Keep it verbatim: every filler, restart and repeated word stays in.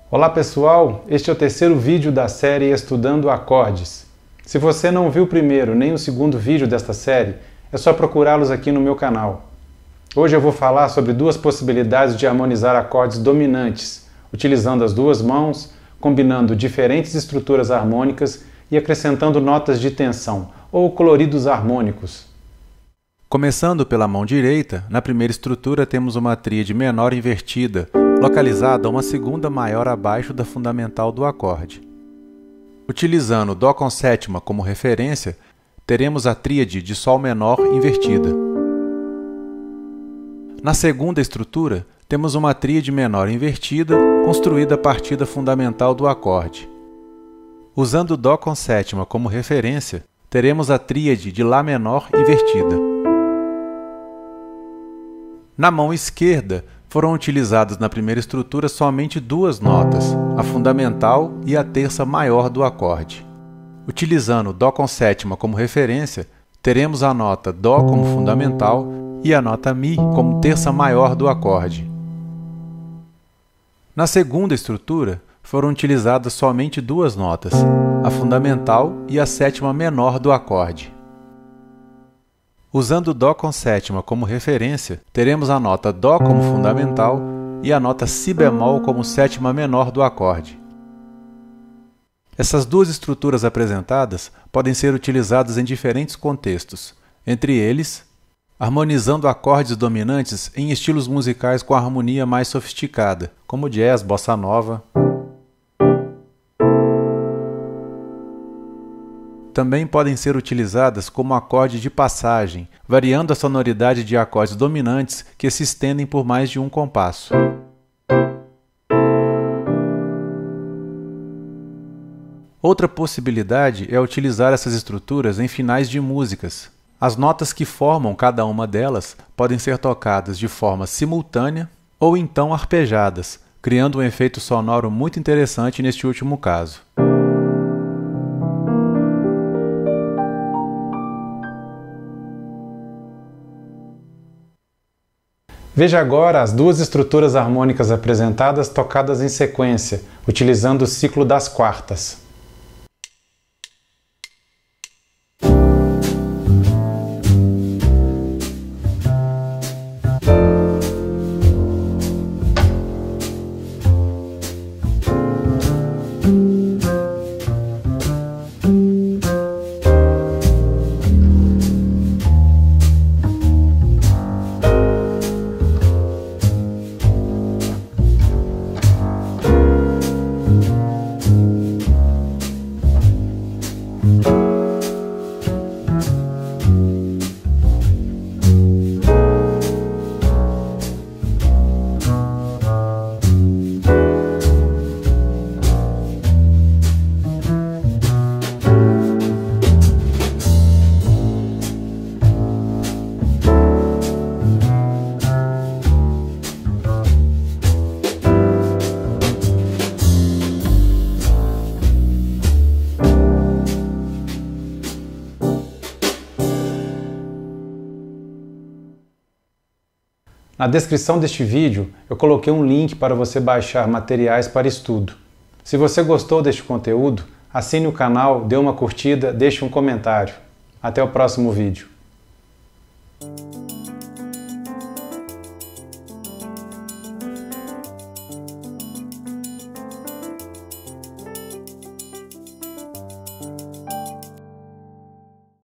Olá pessoal, este é o terceiro vídeo da série Estudando Acordes. Se você não viu o primeiro nem o segundo vídeo desta série, é só procurá-los aqui no meu canal. Hoje eu vou falar sobre duas possibilidades de harmonizar acordes dominantes, utilizando as duas mãos, combinando diferentes estruturas harmônicas e acrescentando notas de tensão, ou coloridos harmônicos. Começando pela mão direita, na primeira estrutura temos uma tríade menor invertida, localizada uma segunda maior abaixo da fundamental do acorde. Utilizando Dó com sétima como referência, teremos a tríade de Sol menor invertida. Na segunda estrutura, temos uma tríade menor invertida, construída a partir da fundamental do acorde. Usando Dó com sétima como referência, teremos a tríade de Lá menor invertida. Na mão esquerda, foram utilizadas na primeira estrutura somente duas notas, a fundamental e a terça maior do acorde. Utilizando Dó com sétima como referência, teremos a nota Dó como fundamental e a nota Mi como terça maior do acorde. Na segunda estrutura, foram utilizadas somente duas notas, a fundamental e a sétima menor do acorde. Usando Dó com sétima como referência, teremos a nota Dó como fundamental e a nota Si bemol como sétima menor do acorde. Essas duas estruturas apresentadas podem ser utilizadas em diferentes contextos, entre eles, harmonizando acordes dominantes em estilos musicais com harmonia mais sofisticada, como jazz, bossa nova. Também podem ser utilizadas como acorde de passagem, variando a sonoridade de acordes dominantes que se estendem por mais de um compasso. Outra possibilidade é utilizar essas estruturas em finais de músicas. As notas que formam cada uma delas podem ser tocadas de forma simultânea ou então arpejadas, criando um efeito sonoro muito interessante neste último caso. Veja agora as duas estruturas harmônicas apresentadas tocadas em sequência, utilizando o ciclo das quartas. Na descrição deste vídeo, eu coloquei um link para você baixar materiais para estudo. Se você gostou deste conteúdo, assine o canal, dê uma curtida, deixe um comentário. Até o próximo vídeo.